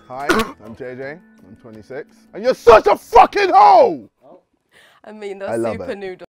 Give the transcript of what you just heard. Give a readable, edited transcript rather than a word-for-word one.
Hi, I'm JJ. I'm 26. And you're such a fucking hoe! I mean, the I love super it. noodle.